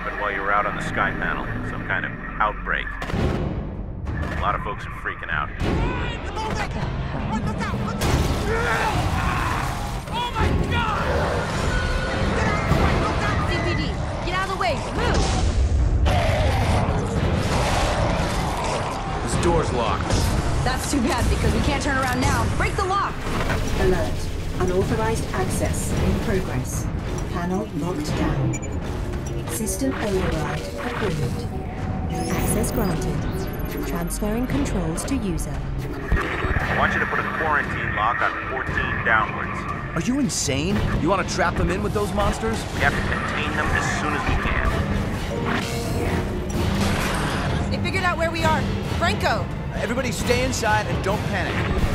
happened while you were out on the sky panel. Some kind of outbreak. A lot of folks are freaking out. Oh my God! CPD, get out of the way! Move! This door's locked. That's too bad because we can't turn around now. Break the lock! Alert. Unauthorized access in progress. Panel locked down. System override approved. Access granted. Transferring controls to user. I want you to put a quarantine lock on 14 downwards. Are you insane? You want to trap them in with those monsters? We have to contain them as soon as we can. They figured out where we are. Franco! Everybody stay inside and don't panic.